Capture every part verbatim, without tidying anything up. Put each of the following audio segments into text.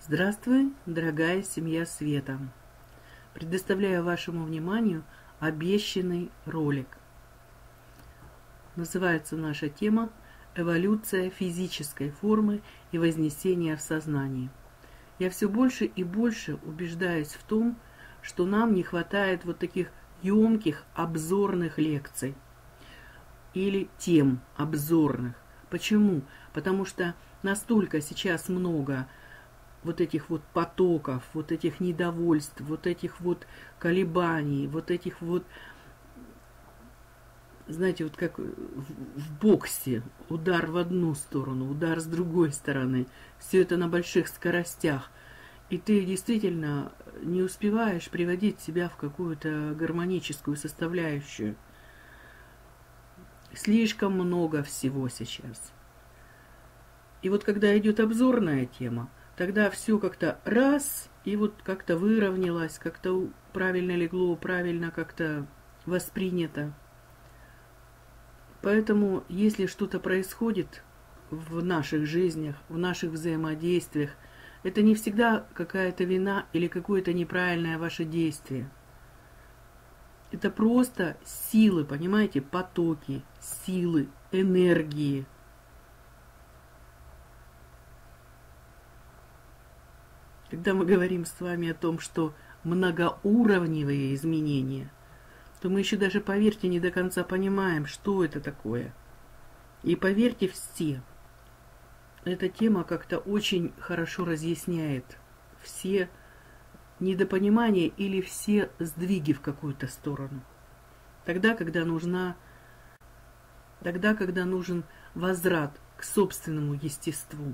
Здравствуй, дорогая семья света! Предоставляю вашему вниманию обещанный ролик. Называется наша тема «Эволюция физической формы и вознесение в сознании». Я все больше и больше убеждаюсь в том, что нам не хватает вот таких емких обзорных лекций или тем обзорных. Почему? Потому что настолько сейчас много вот этих вот потоков, вот этих недовольств, вот этих вот колебаний, вот этих вот, знаете, вот как в боксе, удар в одну сторону, удар с другой стороны, все это на больших скоростях, и ты действительно не успеваешь приводить себя в какую-то гармоническую составляющую. Слишком много всего сейчас. И вот когда идет обзорная тема, тогда все как-то раз, и вот как-то выровнялось, как-то правильно легло, правильно как-то воспринято. Поэтому, если что-то происходит в наших жизнях, в наших взаимодействиях, это не всегда какая-то вина или какое-то неправильное ваше действие. Это просто силы, понимаете, потоки, силы, энергии. Когда мы говорим с вами о том, что многоуровневые изменения, то мы еще даже, поверьте, не до конца понимаем, что это такое. И поверьте все, эта тема как-то очень хорошо разъясняет все недопонимания или все сдвиги в какую-то сторону. Тогда, когда нужна, тогда, когда нужен возврат к собственному естеству.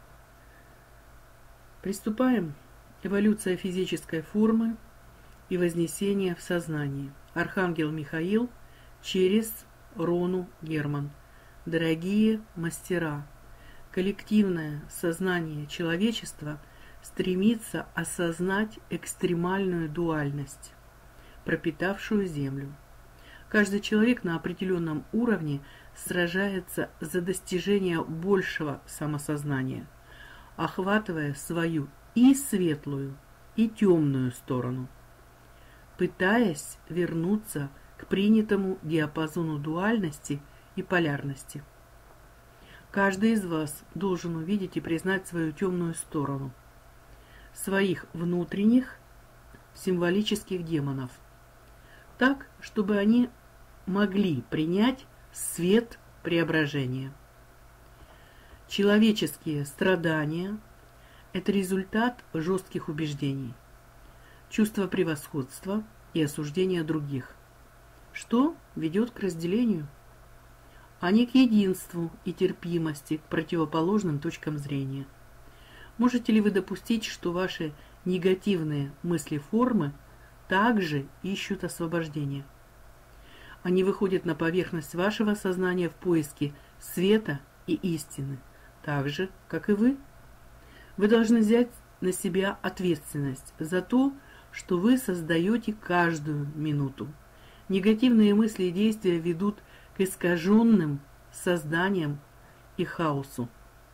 Приступаем. Эволюция физической формы и вознесение в сознании. Архангел Михаил через Рону Герман. Дорогие мастера, коллективное сознание человечества стремится осознать экстремальную дуальность, пропитавшую Землю. Каждый человек на определенном уровне сражается за достижение большего самосознания, охватывая свою и светлую, и темную сторону, пытаясь вернуться к принятому диапазону дуальности и полярности. Каждый из вас должен увидеть и признать свою темную сторону, своих внутренних символических демонов, так, чтобы они могли принять свет преображения. Человеческие страдания – это результат жестких убеждений, чувства превосходства и осуждения других, что ведет к разделению, а не к единству и терпимости к противоположным точкам зрения. Можете ли вы допустить, что ваши негативные мысли-формы также ищут освобождения? Они выходят на поверхность вашего сознания в поиске света и истины, так же, как и вы. Вы должны взять на себя ответственность за то, что вы создаете каждую минуту. Негативные мысли и действия ведут к искаженным созданиям и хаосу.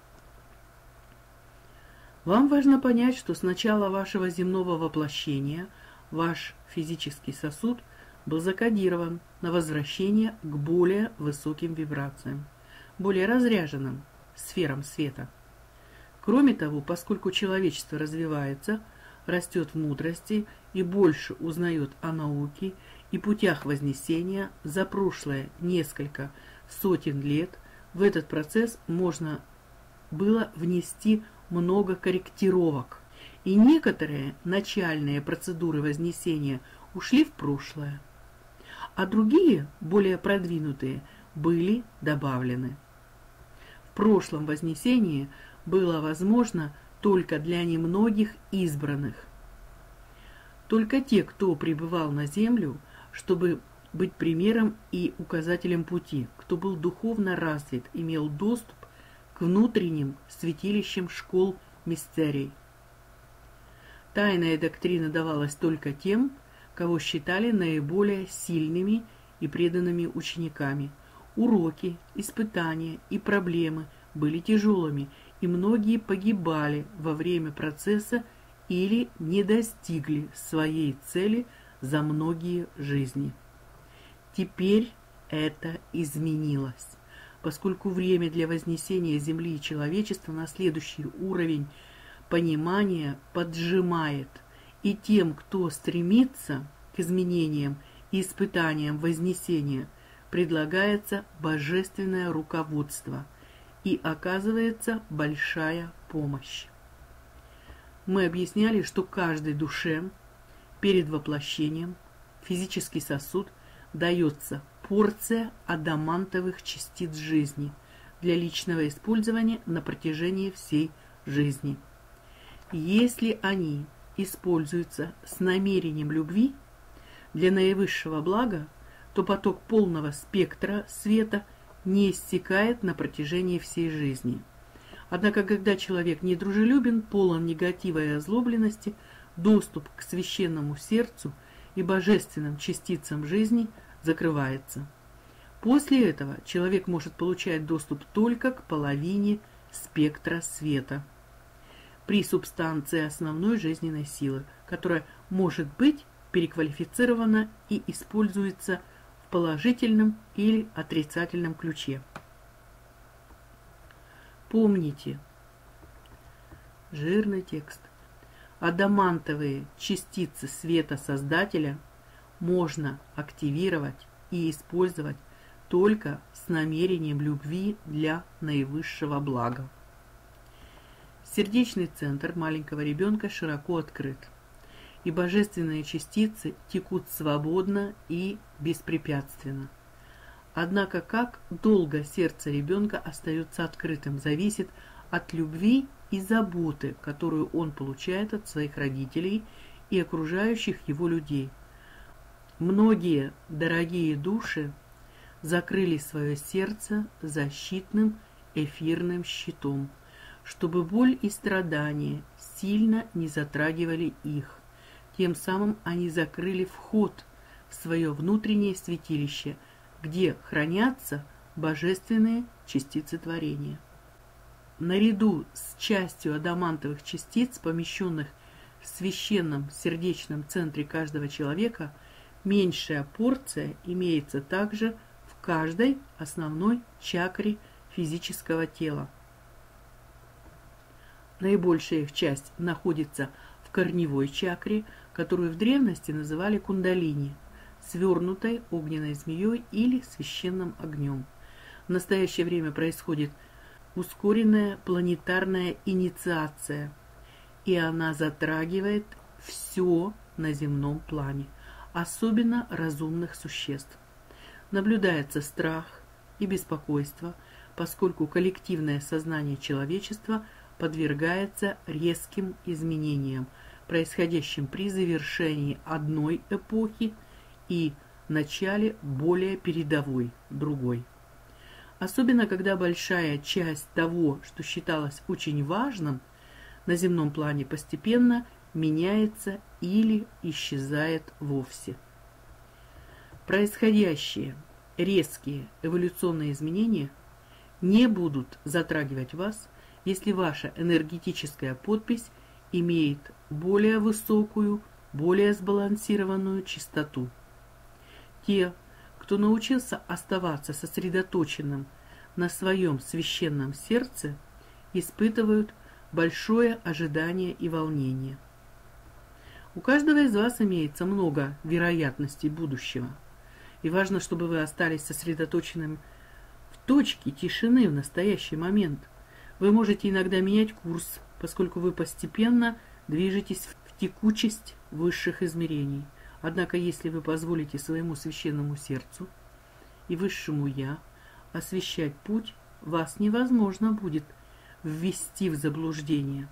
Вам важно понять, что с начала вашего земного воплощения ваш физический сосуд был закодирован на возвращение к более высоким вибрациям, более разряженным сферам света. Кроме того, поскольку человечество развивается, растет в мудрости и больше узнает о науке и путях вознесения за прошлые несколько сотен лет, в этот процесс можно было внести много корректировок, и некоторые начальные процедуры вознесения ушли в прошлое, а другие, более продвинутые, были добавлены. В прошлом вознесении было возможно только для немногих избранных. Только те, кто пребывал на землю, чтобы быть примером и указателем пути, кто был духовно развит, имел доступ к внутренним святилищам школ мистерий. Тайная доктрина давалась только тем, кого считали наиболее сильными и преданными учениками. Уроки, испытания и проблемы были тяжелыми, и и многие погибали во время процесса или не достигли своей цели за многие жизни. Теперь это изменилось, поскольку время для вознесения Земли и человечества на следующий уровень понимания поджимает, и тем, кто стремится к изменениям и испытаниям вознесения, предлагается божественное руководство и оказывается большая помощь. Мы объясняли, что каждой душе перед воплощением в физический сосуд дается порция адамантовых частиц жизни для личного использования на протяжении всей жизни. Если они используются с намерением любви для наивысшего блага, то поток полного спектра света не иссякает на протяжении всей жизни. Однако, когда человек недружелюбен, полон негатива и озлобленности, доступ к священному сердцу и божественным частицам жизни закрывается. После этого человек может получать доступ только к половине спектра света при субстанции основной жизненной силы, которая может быть переквалифицирована и используется в положительном или отрицательном ключе. Помните, жирный текст, адамантовые частицы света Создателя можно активировать и использовать только с намерением любви для наивысшего блага. Сердечный центр маленького ребенка широко открыт, и божественные частицы текут свободно и беспрепятственно. Однако, как долго сердце ребенка остается открытым, зависит от любви и заботы, которую он получает от своих родителей и окружающих его людей. Многие дорогие души закрыли свое сердце защитным эфирным щитом, чтобы боль и страдания сильно не затрагивали их. Тем самым они закрыли вход в свое внутреннее святилище, где хранятся божественные частицы творения. Наряду с частью адамантовых частиц, помещенных в священном сердечном центре каждого человека, меньшая порция имеется также в каждой основной чакре физического тела. Наибольшая их часть находится в корневой чакре, которую в древности называли кундалини, свернутой огненной змеей или священным огнем. В настоящее время происходит ускоренная планетарная инициация, и она затрагивает все на земном плане, особенно разумных существ. Наблюдается страх и беспокойство, поскольку коллективное сознание человечества подвергается резким изменениям, происходящим при завершении одной эпохи и начале более передовой, другой. Особенно, когда большая часть того, что считалось очень важным, на земном плане постепенно меняется или исчезает вовсе. Происходящие резкие эволюционные изменения не будут затрагивать вас, если ваша энергетическая подпись имеет более высокую, более сбалансированную частоту. Те, кто научился оставаться сосредоточенным на своем священном сердце, испытывают большое ожидание и волнение. У каждого из вас имеется много вероятностей будущего, и важно, чтобы вы остались сосредоточенным в точке тишины в настоящий момент. Вы можете иногда менять курс, поскольку вы постепенно движетесь в текучесть высших измерений. Однако, если вы позволите своему священному сердцу и высшему Я освещать путь, вас невозможно будет ввести в заблуждение.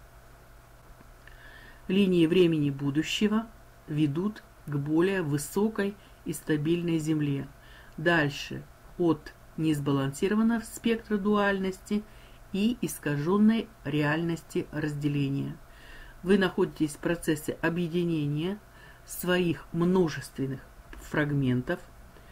Линии времени будущего ведут к более высокой и стабильной Земле, дальше от несбалансированного спектра дуальности и искаженной реальности разделения. Вы находитесь в процессе объединения своих множественных фрагментов,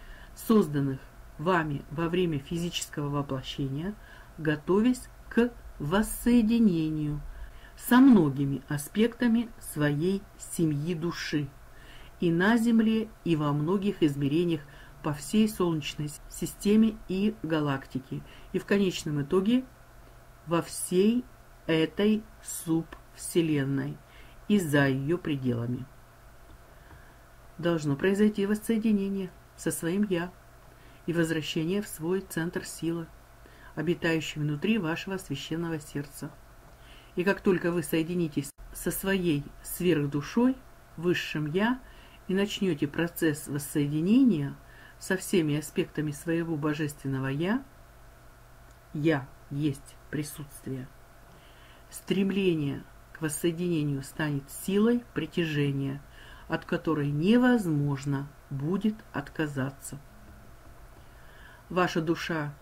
созданных вами во время физического воплощения, готовясь к воссоединению со многими аспектами своей семьи души и на Земле, и во многих измерениях по всей Солнечной системе и галактике, и в конечном итоге во всей этой субвселенной и за ее пределами. Должно произойти воссоединение со своим «Я» и возвращение в свой центр силы, обитающий внутри вашего священного сердца. И как только вы соединитесь со своей сверхдушой, высшим «Я», и начнете процесс воссоединения со всеми аспектами своего божественного «Я», «Я» есть присутствие, стремление к воссоединению станет силой притяжения, от которой невозможно будет отказаться. Ваша душа,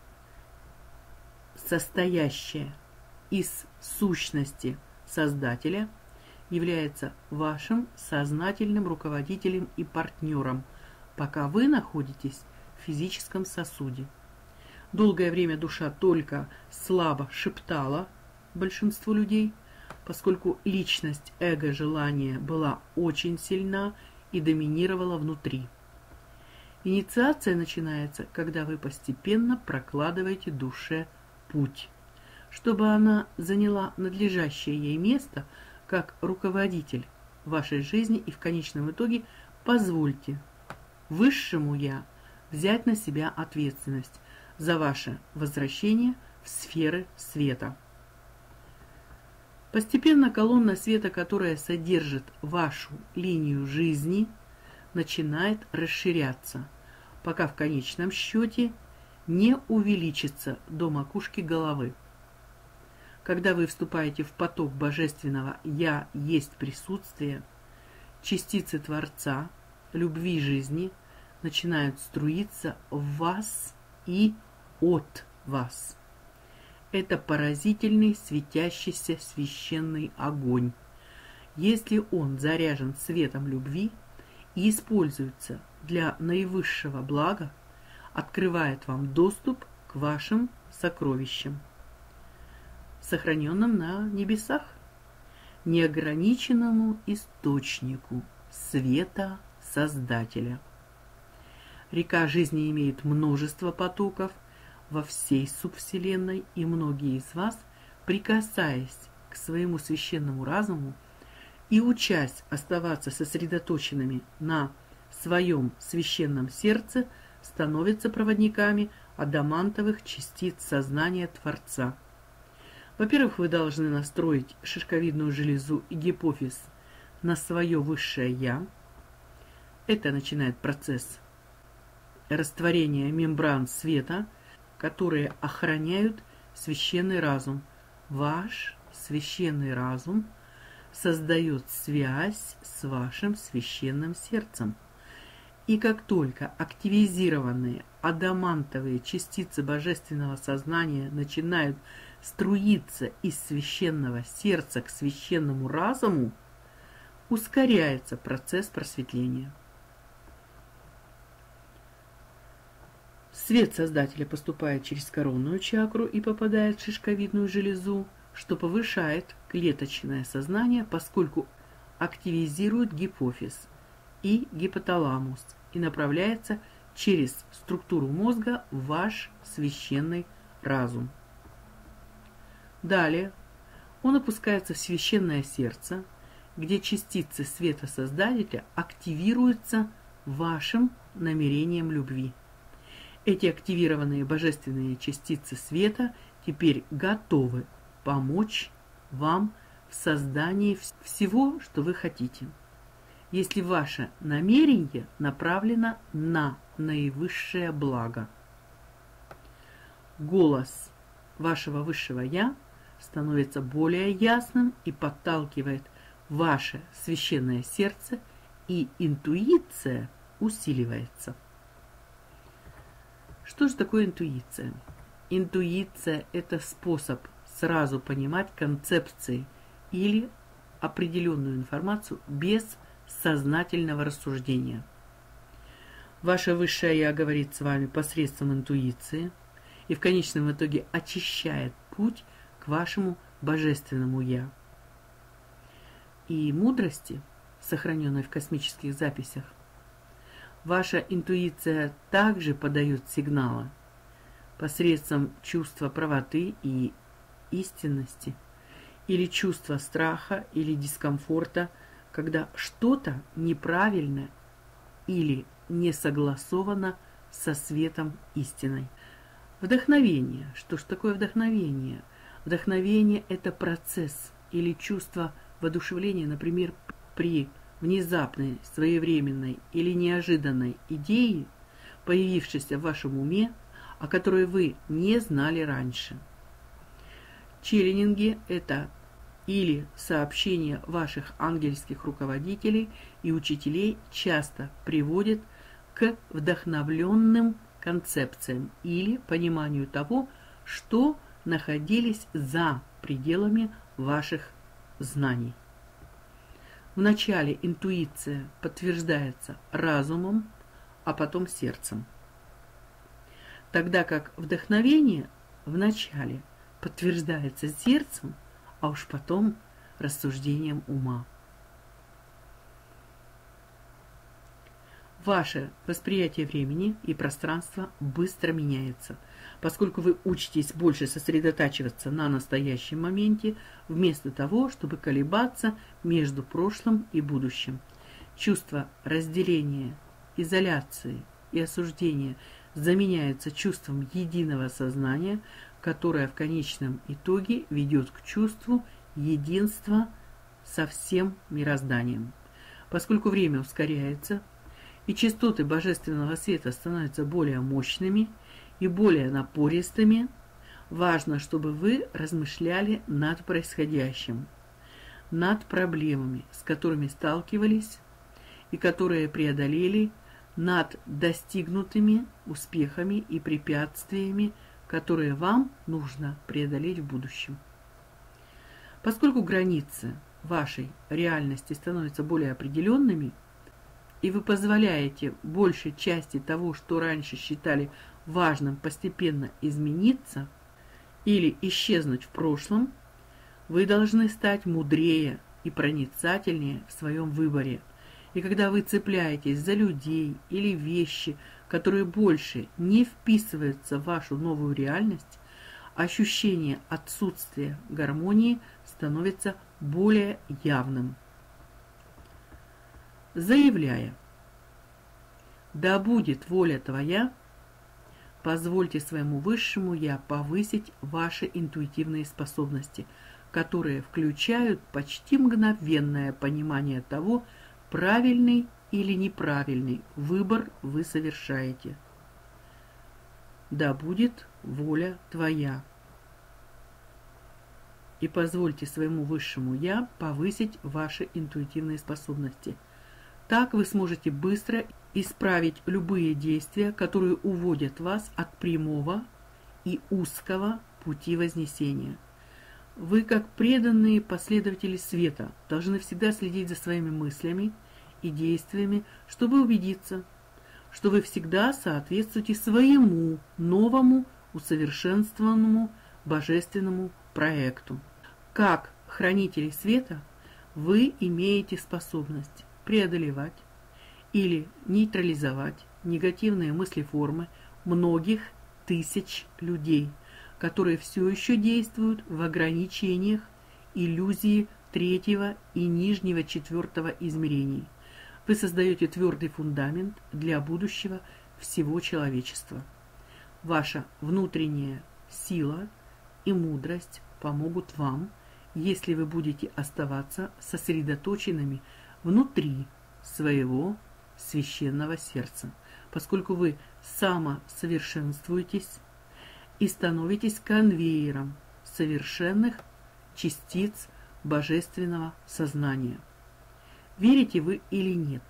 состоящая из сущности Создателя, является вашим сознательным руководителем и партнером, пока вы находитесь в физическом сосуде. Долгое время душа только слабо шептала большинству людей, поскольку личность эго-желания была очень сильна и доминировала внутри. Инициация начинается, когда вы постепенно прокладываете душе путь, чтобы она заняла надлежащее ей место как руководитель вашей жизни, и в конечном итоге позвольте высшему «Я» взять на себя ответственность за ваше возвращение в сферы света. Постепенно колонна света, которая содержит вашу линию жизни, начинает расширяться, пока в конечном счете не увеличится до макушки головы. Когда вы вступаете в поток божественного «Я есть присутствие», частицы Творца, любви жизни начинают струиться в вас и от вас. Это поразительный светящийся священный огонь. Если он заряжен светом любви и используется для наивысшего блага, открывает вам доступ к вашим сокровищам, сохраненным на небесах, неограниченному источнику света Создателя. Река жизни имеет множество потоков во всей субвселенной, и многие из вас, прикасаясь к своему священному разуму и учась оставаться сосредоточенными на своем священном сердце, становятся проводниками адамантовых частиц сознания Творца. Во-первых, вы должны настроить шишковидную железу и гипофиз на свое высшее «Я». Это начинает процесс растворения мембран света, которые охраняют священный разум. Ваш священный разум создает связь с вашим священным сердцем. И как только активизированные адамантовые частицы божественного сознания начинают струиться из священного сердца к священному разуму, ускоряется процесс просветления. Свет Создателя поступает через коронную чакру и попадает в шишковидную железу, что повышает клеточное сознание, поскольку активизирует гипофиз и гипоталамус и направляется через структуру мозга в ваш священный разум. Далее он опускается в священное сердце, где частицы света Создателя активируются вашим намерением любви. Эти активированные божественные частицы света теперь готовы помочь вам в создании всего, что вы хотите, если ваше намерение направлено на наивысшее благо. Голос вашего высшего «Я» становится более ясным и подталкивает ваше священное сердце, и интуиция усиливается. Что же такое интуиция? Интуиция – это способ сразу понимать концепции или определенную информацию без сознательного рассуждения. Ваше высшее «Я» говорит с вами посредством интуиции и в конечном итоге очищает путь к вашему божественному «Я». И мудрости, сохраненной в космических записях, ваша интуиция также подает сигналы посредством чувства правоты и истинности, или чувства страха или дискомфорта, когда что-то неправильно или не согласовано со светом истиной. Вдохновение. Что ж такое вдохновение? Вдохновение – это процесс или чувство воодушевления, например, при внезапной, своевременной или неожиданной идее, появившейся в вашем уме, о которой вы не знали раньше. Челленинги – это или сообщения ваших ангельских руководителей и учителей часто приводят к вдохновленным концепциям или пониманию того, что находились за пределами ваших знаний. Вначале интуиция подтверждается разумом, а потом сердцем. Тогда как вдохновение вначале подтверждается сердцем, а уж потом рассуждением ума. Ваше восприятие времени и пространства быстро меняется, поскольку вы учитесь больше сосредотачиваться на настоящем моменте, вместо того, чтобы колебаться между прошлым и будущим. Чувство разделения, изоляции и осуждения заменяется чувством единого сознания, которое в конечном итоге ведет к чувству единства со всем мирозданием. Поскольку время ускоряется, и частоты божественного света становятся более мощными и более напористыми, важно, чтобы вы размышляли над происходящим, над проблемами, с которыми сталкивались и которые преодолели, над достигнутыми успехами и препятствиями, которые вам нужно преодолеть в будущем. Поскольку границы вашей реальности становятся более определенными, и вы позволяете большей части того, что раньше считали важным, постепенно измениться или исчезнуть в прошлом, вы должны стать мудрее и проницательнее в своем выборе. И когда вы цепляетесь за людей или вещи, которые больше не вписываются в вашу новую реальность, ощущение отсутствия гармонии становится более явным. Заявляя: «Да будет воля твоя», позвольте своему высшему «Я» повысить ваши интуитивные способности, которые включают почти мгновенное понимание того, правильный или неправильный выбор вы совершаете. Да будет воля твоя. И позвольте своему высшему «Я» повысить ваши интуитивные способности. Так вы сможете быстро исправить любые действия, которые уводят вас от прямого и узкого пути вознесения. Вы, как преданные последователи света, должны всегда следить за своими мыслями и действиями, чтобы убедиться, что вы всегда соответствуете своему новому, усовершенствованному божественному проекту. Как хранители света вы имеете способность преодолевать или нейтрализовать негативные мыслеформы многих тысяч людей, которые все еще действуют в ограничениях иллюзии третьего и нижнего четвертого измерений. Вы создаете твердый фундамент для будущего всего человечества. Ваша внутренняя сила и мудрость помогут вам, если вы будете оставаться сосредоточенными внутри своего священного сердца, поскольку вы самосовершенствуетесь и становитесь конвейером совершенных частиц божественного сознания. Верите вы или нет?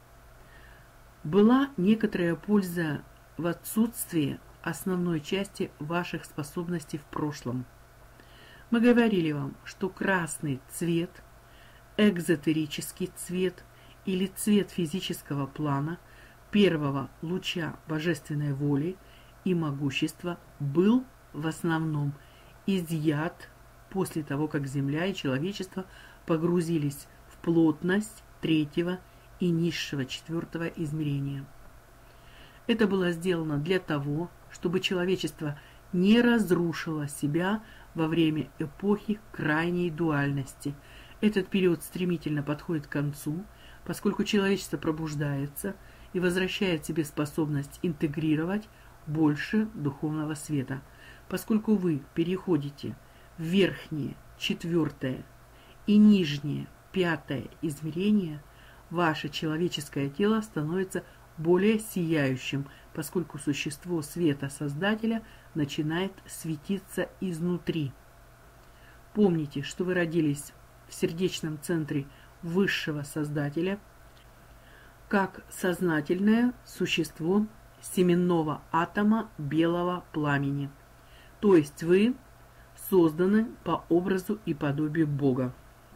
Была некоторая польза в отсутствии основной части ваших способностей в прошлом. Мы говорили вам, что красный цвет, экзотерический цвет или цвет физического плана первого луча божественной воли и могущества был в основном изъят после того, как Земля и человечество погрузились в плотность третьего и низшего четвертого измерения. Это было сделано для того, чтобы человечество не разрушило себя во время эпохи крайней дуальности. Этот период стремительно подходит к концу, поскольку человечество пробуждается и возвращает себе способность интегрировать больше духовного света. Поскольку вы переходите в верхнее, четвертое и нижнее, пятое измерение, ваше человеческое тело становится более сияющим, поскольку существо света Создателя начинает светиться изнутри. Помните, что вы родились в сердечном центре Высшего Создателя, как сознательное существо семенного атома белого пламени. То есть вы созданы по образу и подобию Бога.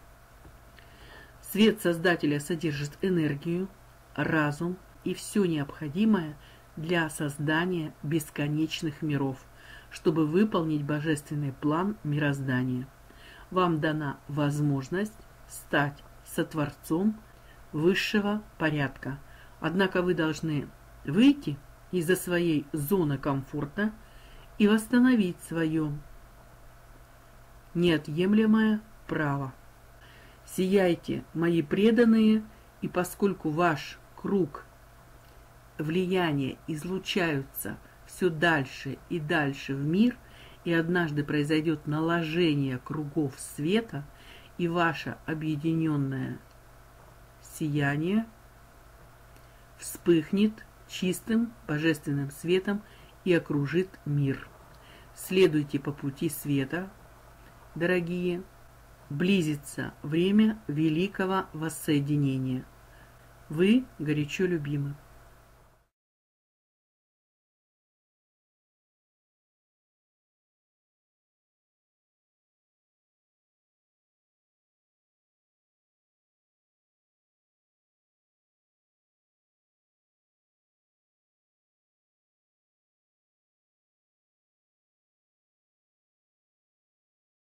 Свет Создателя содержит энергию, разум и все необходимое для создания бесконечных миров, чтобы выполнить божественный план мироздания. Вам дана возможность стать сотворцом высшего порядка. Однако вы должны выйти из-за своей зоны комфорта и восстановить свое неотъемлемое право. Сияйте, мои преданные, и поскольку ваш круг влияния излучаются все дальше и дальше в мир, и однажды произойдет наложение кругов света, и ваше объединенное сияние вспыхнет чистым божественным светом и окружит мир. Следуйте по пути света, дорогие. Близится время великого воссоединения. Вы горячо любимы.